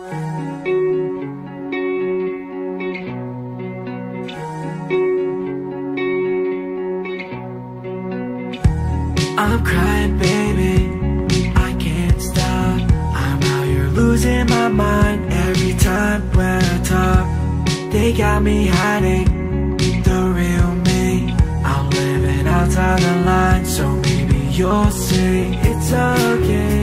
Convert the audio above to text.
I'm crying, baby, I can't stop. I'm out here losing my mind every time when I talk. They got me hiding the real me. I'm living outside the line, so maybe you'll see it's okay.